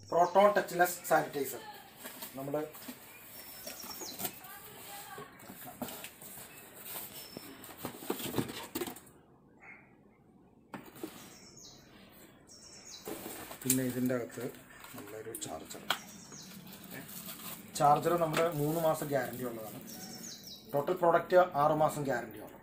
Proton touchless sanitiser. നമ്മൾ പിന്നെ ഇതിൻ്റെ അകത്ത് നമ്മളൊരു ചാർജർ നമ്മൾ 3 മാസം ഗ്യാരണ്ടി ഉള്ളതാണ്. ടോട്ടൽ പ്രോഡക്റ്റ് 6 മാസം ഗ്യാരണ്ടി ഉള്ളത്.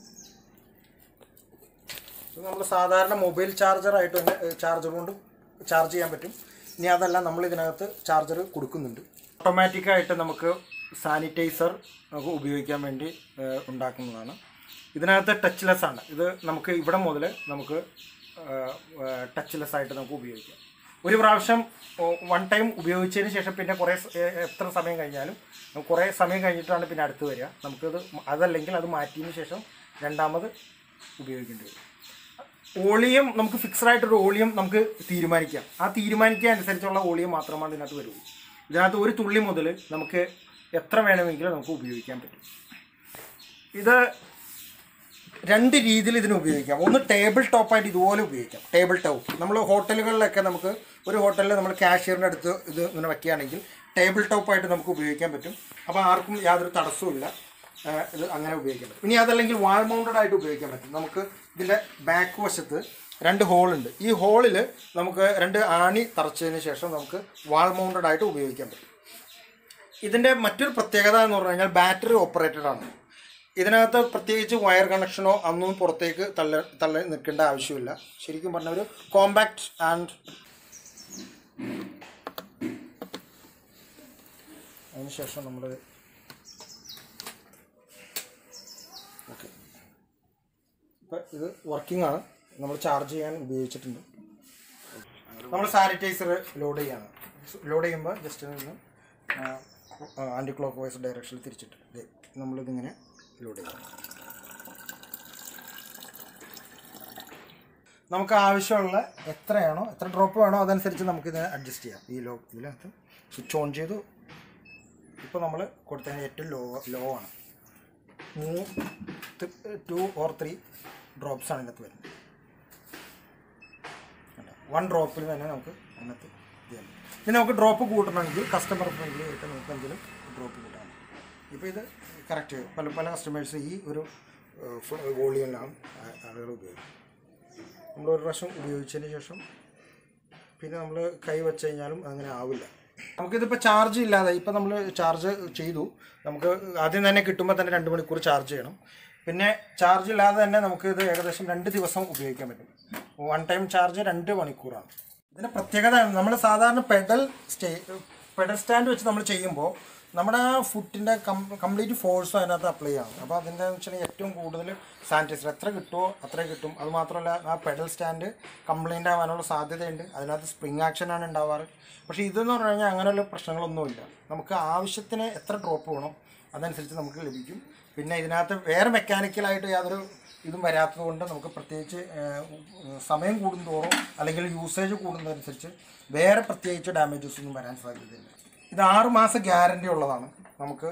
ഇത് നമ്മൾ സാധാരണ മൊബൈൽ ചാർജറായിട്ട് തന്നെ ചാർജർ കൊണ്ട് ചാർജ് ചെയ്യാൻ പറ്റും. ഇനി അതല്ല, നമ്മൾ ഇതിനകത്ത് ചാർജർ കൊടുക്കുന്നുണ്ട്. ഓട്ടോമാറ്റിക്കായിട്ട് നമുക്ക് സാനിറ്റൈസർ നമുക്ക് ഉപയോഗിക്കാൻ വേണ്ടി ഉണ്ടാക്കുന്നതാണ്. ഇതിനകത്ത് ടച്ച്ലെസ് ആണ്. ഇത് നമുക്ക് ഇവിടെ മുതൽ നമുക്ക് ടച്ച്ലെസ് ആയിട്ട് നമുക്ക് ഉപയോഗിക്കാം. ഒരു പ്രാവശ്യം വൺ ടൈം ഉപയോഗിച്ചതിന് ശേഷം പിന്നെ എത്ര സമയം കഴിഞ്ഞാലും കുറേ സമയം കഴിഞ്ഞിട്ടാണ് പിന്നെ അടുത്ത് വരിക. നമുക്കത് അതല്ലെങ്കിൽ അത് മാറ്റിയതിന് ശേഷം രണ്ടാമത് ഉപയോഗിക്കേണ്ടി വരും. വോളിയം നമുക്ക് ഫിക്സഡ് ആയിട്ടൊരു വോളിയം നമുക്ക് തീരുമാനിക്കാം. ആ തീരുമാനിക്കുക അനുസരിച്ചുള്ള വോളിയം മാത്രമാണ് ഇതിനകത്ത് വരുള്ളൂ. ഇതിനകത്ത് ഒരു തുള്ളി മുതൽ നമുക്ക് എത്ര വേണമെങ്കിലും നമുക്ക് ഉപയോഗിക്കാൻ പറ്റും. ഇത് 2 രീതിയിൽ ഇതിന് ഉപയോഗിക്കാം. ഒന്ന് ടേബിൾ ടോപ്പായിട്ട് ഇതുപോലെ ഉപയോഗിക്കാം. ടേബിൾ ടോപ്പ് നമ്മൾ ഹോട്ടലുകളിലൊക്കെ നമുക്ക് ഒരു ഹോട്ടലിൽ നമ്മൾ കാഷ്യറിൻ്റെ അടുത്ത് ഇത് ഇങ്ങനെ വയ്ക്കുകയാണെങ്കിൽ ടേബിൾ ടോപ്പായിട്ട് നമുക്ക് ഉപയോഗിക്കാൻ പറ്റും. അപ്പോൾ ആർക്കും യാതൊരു തടസ്സവുമില്ല. ഇത് അങ്ങനെ ഉപയോഗിക്കാൻ പറ്റും. ഇനി അതല്ലെങ്കിൽ വാൾ മൗണ്ടഡ് ആയിട്ട് ഉപയോഗിക്കാൻ പറ്റും. നമുക്ക് ഇതിൻ്റെ ബാക്ക് വശത്ത് 2 ഹോളുണ്ട്. ഈ ഹോളിൽ നമുക്ക് 2 ആണി തറച്ചതിന് ശേഷം നമുക്ക് വാൾ മൗണ്ടഡ് ആയിട്ട് ഉപയോഗിക്കാൻ പറ്റും. ഇതിൻ്റെ മറ്റൊരു പ്രത്യേകത എന്ന് പറഞ്ഞു കഴിഞ്ഞാൽ ബാറ്ററി ഓപ്പറേറ്റഡ് ആണ്. ഇതിനകത്ത് പ്രത്യേകിച്ച് വയർ കണക്ഷനോ അതൊന്നും പുറത്തേക്ക് തള്ളി നിൽക്കേണ്ട ആവശ്യമില്ല. ശരിക്കും പറഞ്ഞ ഒരു കോമ്പാക്റ്റ് ആൻഡ് അതിനുശേഷം നമ്മൾ ഓക്കെ ഇപ്പം ഇത് വർക്കിംഗ് ആണ്. നമ്മൾ ചാർജ് ചെയ്യാൻ ഉപയോഗിച്ചിട്ടുണ്ട്. നമ്മൾ സാനിറ്റൈസർ ലോഡ് ചെയ്യാണ്. ലോഡ് ചെയ്യുമ്പോൾ ജസ്റ്റ് നിന്ന് ആൻറ്റി ക്ലോക്ക് വൈസ് ഡയറക്ഷനിൽ തിരിച്ചിട്ട് നമ്മളിതിങ്ങനെ ലോഡ് ചെയ്യാം. നമുക്ക് ആവശ്യമുള്ള എത്ര ഡ്രോപ്പ് വേണോ അതനുസരിച്ച് നമുക്കിത് അഡ്ജസ്റ്റ് ചെയ്യാം. ഈ ഇതിനകത്ത് സ്വിച്ച് ഓൺ ചെയ്തു. ഇപ്പോൾ നമ്മൾ കൊടുത്തതിന് ഏറ്റവും ലോ ആണ്. 2 or 3 ഡ്രോപ്സ് ആണ് ഇതിനകത്ത് വരുന്നത്. 1 ഡ്രോപ്പിൽ തന്നെ നമുക്ക് അതിനകത്ത് ചെയ്യാം. ഇനി നമുക്ക് ഡ്രോപ്പ് കൂട്ടണമെങ്കിൽ കസ്റ്റമർ ഫ്രണ്ട്ലി ആയിട്ട് നമുക്ക് എന്തെങ്കിലും ഡ്രോപ്പ് കൂട്ടാം. ഇപ്പോൾ ഇത് കറക്റ്റ് പല കസ്റ്റമേഴ്സ് ഈ ഒരു വോളിയമിലാണ് ആളുകൾ ഉപയോഗിക്കും. നമ്മൾ ഒരു പ്രാവശ്യം ഉപയോഗിച്ചതിന് ശേഷം പിന്നെ നമ്മൾ കൈ വെച്ച് കഴിഞ്ഞാലും അങ്ങനെ ആവില്ല. നമുക്കിതിപ്പോൾ ചാർജ് ഇല്ലാതെ ഇപ്പം നമ്മൾ ചാർജ് ചെയ്തു. നമുക്ക് ആദ്യം തന്നെ കിട്ടുമ്പോൾ തന്നെ 2 മണിക്കൂർ ചാർജ് ചെയ്യണം. പിന്നെ ചാർജ് ഇല്ലാതെ തന്നെ നമുക്ക് ഇത് ഏകദേശം 2 ദിവസം ഉപയോഗിക്കാൻ പറ്റും. 1 ടൈം ചാർജ് 2 മണിക്കൂറാണ്. ഇതിൻ്റെ പ്രത്യേകത നമ്മൾ സാധാരണ പെഡൽ സ്റ്റാൻഡ് വെച്ച് നമ്മൾ ചെയ്യുമ്പോൾ നമ്മുടെ ഫുട്ടിൻ്റെ കംപ്ലീറ്റ് ഫോഴ്സും അതിനകത്ത് അപ്ലൈ ചെയ്യണം. അപ്പോൾ അതിൻ്റെ വെച്ചിട്ടുണ്ടെങ്കിൽ ഏറ്റവും കൂടുതൽ സാനിറ്റൈസർ എത്ര കിട്ടുമോ അത്രയും കിട്ടും. അതുമാത്രമല്ല ആ പെഡൽ സ്റ്റാൻഡ് കംപ്ലൈൻ്റ് ആവാനുള്ള സാധ്യതയുണ്ട്. അതിനകത്ത് സ്പ്രിങ് ആക്ഷനാണ് ഉണ്ടാവാറ്. പക്ഷേ ഇതെന്ന് പറഞ്ഞു കഴിഞ്ഞാൽ അങ്ങനെയുള്ള പ്രശ്നങ്ങളൊന്നുമില്ല. നമുക്ക് ആവശ്യത്തിന് എത്ര ഡ്രോപ്പ് വേണം അതനുസരിച്ച് നമുക്ക് ലഭിക്കും. പിന്നെ ഇതിനകത്ത് വേറെ മെക്കാനിക്കലായിട്ട് യാതൊരു ഇതും വരാത്തത് കൊണ്ട് നമുക്ക് പ്രത്യേകിച്ച് സമയം കൂടുന്തോറും അല്ലെങ്കിൽ യൂസേജ് കൂടുന്നതനുസരിച്ച് വേറെ പ്രത്യേകിച്ച് ഡാമേജസ് ഒന്നും വരാൻ സാധ്യതയില്ല. ഇത് 6 മാസം ഗ്യാരണ്ടി ഉള്ളതാണ്. നമുക്ക്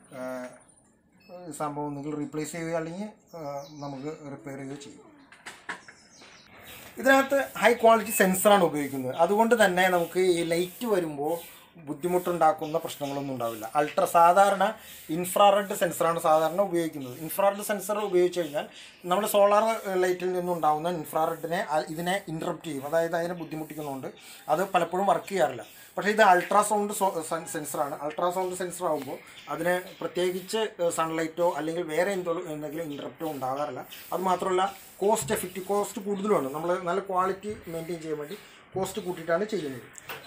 സംഭവം ഒന്നുകിൽ റീപ്ലേസ് ചെയ്യുക അല്ലെങ്കിൽ നമുക്ക് റിപ്പയർ ചെയ്യുകയോ ചെയ്യും. ഇതിനകത്ത് ഹൈ ക്വാളിറ്റി സെൻസറാണ് ഉപയോഗിക്കുന്നത്. അതുകൊണ്ട് തന്നെ നമുക്ക് ഈ ലൈറ്റ് വരുമ്പോൾ ബുദ്ധിമുട്ടുണ്ടാക്കുന്ന പ്രശ്നങ്ങളൊന്നും ഉണ്ടാവില്ല. സാധാരണ ഇൻഫ്രാറെഡ് സെൻസറാണ് സാധാരണ ഉപയോഗിക്കുന്നത്. ഇൻഫ്രാറെഡ് സെൻസർ ഉപയോഗിച്ച് കഴിഞ്ഞാൽ നമ്മൾ സോളാർ ലൈറ്റിൽ നിന്നുണ്ടാകുന്ന ഇൻഫ്രാറെഡിനെ ഇതിനെ ഇൻറ്ററപ്റ്റ് ചെയ്യും. അതായത് അതിനെ ബുദ്ധിമുട്ടിക്കുന്നുണ്ട്. അത് പലപ്പോഴും വർക്ക് ചെയ്യാറില്ല. പക്ഷേ ഇത് അൾട്രാസൗണ്ട് സെൻസറാണ്. അൾട്രാസൗണ്ട് സെൻസർ ആകുമ്പോൾ അതിന് പ്രത്യേകിച്ച് സൺലൈറ്റോ അല്ലെങ്കിൽ വേറെ എന്തെങ്കിലും ഇൻറ്ററപ്റ്റോ ഉണ്ടാകാറില്ല. അതുമാത്രമല്ല കോസ്റ്റ് കൂടുതലുമാണ്. നമ്മൾ നല്ല ക്വാളിറ്റി മെയിൻറ്റെയിൻ ചെയ്യാൻ വേണ്ടി കോസ്റ്റ് കൂട്ടിയിട്ടാണ് ചെയ്യുന്നത്.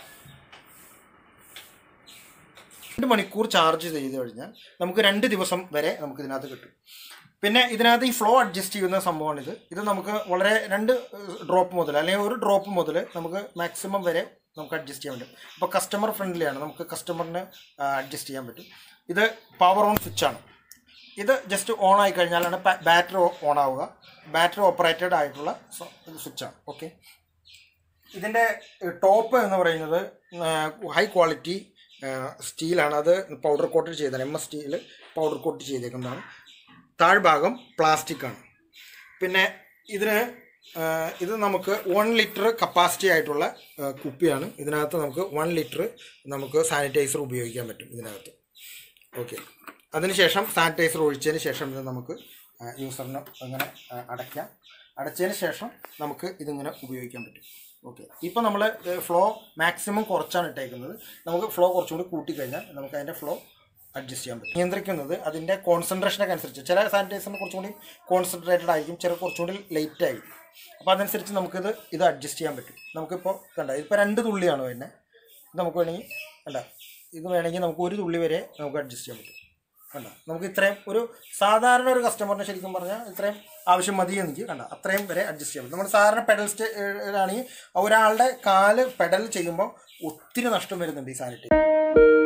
2 മണിക്കൂർ ചാർജ് ചെയ്ത് കഴിഞ്ഞാൽ നമുക്ക് 2 ദിവസം വരെ നമുക്ക് ഇതിനകത്ത് കിട്ടും. പിന്നെ ഇതിനകത്ത് ഈ ഫ്ലോ അഡ്ജസ്റ്റ് ചെയ്യുന്ന സംഭവമാണിത്. ഇത് നമുക്ക് വളരെ 2 ഡ്രോപ്പ് മുതൽ അല്ലെങ്കിൽ 1 ഡ്രോപ്പ് മുതൽ നമുക്ക് മാക്സിമം വരെ നമുക്ക് അഡ്ജസ്റ്റ് ചെയ്യാൻ പറ്റും. അപ്പോൾ കസ്റ്റമർ ഫ്രണ്ട്ലിയാണ്. നമുക്ക് കസ്റ്റമറിന് അഡ്ജസ്റ്റ് ചെയ്യാൻ പറ്റും. ഇത് പവർ ഓൺ സ്വിച്ചാണ്. ഇത് ജസ്റ്റ് ഓൺ ആയി കഴിഞ്ഞാലാണ് ബാറ്ററി ഓൺ ആവുക. ബാറ്ററി ഓപ്പറേറ്റഡ് ആയിട്ടുള്ള സ്വിച്ചാണ്. ഓക്കെ, ഇതിൻ്റെ ടോപ്പ് എന്ന് പറയുന്നത് ഹൈ ക്വാളിറ്റി സ്റ്റീലാണ്. അത് പൗഡർ കോട്ട് ചെയ്തതാണ്. MS സ്റ്റീൽ പൗഡർ കോട്ട് ചെയ്തേക്കുന്നതാണ്. താഴ്ഭാഗം പ്ലാസ്റ്റിക് ആണ്. പിന്നെ ഇതിന് ഇത് നമുക്ക് 1 ലിറ്റർ കപ്പാസിറ്റി ആയിട്ടുള്ള കുപ്പിയാണ്. ഇതിനകത്ത് നമുക്ക് 1 ലിറ്റർ നമുക്ക് സാനിറ്റൈസർ ഉപയോഗിക്കാൻ പറ്റും ഇതിനകത്ത്. ഓക്കെ, അതിനുശേഷം സാനിറ്റൈസർ ഒഴിച്ചതിന് ശേഷം ഇത് നമുക്ക് യൂസറിന് അങ്ങനെ അടയ്ക്കാം. അടച്ചതിന് ശേഷം നമുക്ക് ഇതിങ്ങനെ ഉപയോഗിക്കാൻ പറ്റും. ഓക്കെ, ഇപ്പോൾ നമ്മൾ ഫ്ലോ മാക്സിമം കുറച്ചാണ് ഇട്ടേക്കുന്നത്. നമുക്ക് ഫ്ലോ കുറച്ചും കൂടി കൂട്ടിക്കഴിഞ്ഞാൽ നമുക്ക് അതിൻ്റെ ഫ്ലോ അഡ്ജസ്റ്റ് ചെയ്യാൻ പറ്റും. നിയന്ത്രിക്കുന്നത് അതിൻ്റെ കോൺസെൻട്രേഷനൊക്കെ അനുസരിച്ച്. ചില സാനിറ്റൈസറിന് കുറച്ചും കൂടി കോൺസെൻട്രേറ്റഡ് ആയിരിക്കും, ചില കുറച്ചും കൂടി ലൈറ്റ് ആയിരിക്കും. അപ്പോൾ അതനുസരിച്ച് ഇത് അഡ്ജസ്റ്റ് ചെയ്യാൻ പറ്റും. നമുക്കിപ്പോൾ കണ്ട ഇതിപ്പോൾ 2 തുള്ളിയാണ് വരുന്നത്. നമുക്ക് വേണമെങ്കിൽ കണ്ട ഇത് വേണമെങ്കിൽ നമുക്ക് 1 തുള്ളി വരെ നമുക്ക് അഡ്ജസ്റ്റ് ചെയ്യാൻ പറ്റും. കണ്ട നമുക്ക് ഇത്രയും ഒരു സാധാരണ ഒരു കസ്റ്റമറിന് ശരിക്കും പറഞ്ഞാൽ ഇത്രയും ആവശ്യം മതി എനിക്ക് കണ്ട അത്രയും വരെ അഡ്ജസ്റ്റ് ചെയ്യാൻ പറ്റും. നമ്മൾ സാധാരണ പെഡൽ ആണെങ്കിൽ ഒരാളുടെ കാല് പെഡൽ ചെയ്യുമ്പോൾ ഒത്തിരി നഷ്ടം വരുന്നുണ്ട് ഈ സാനിറ്റൈസർ.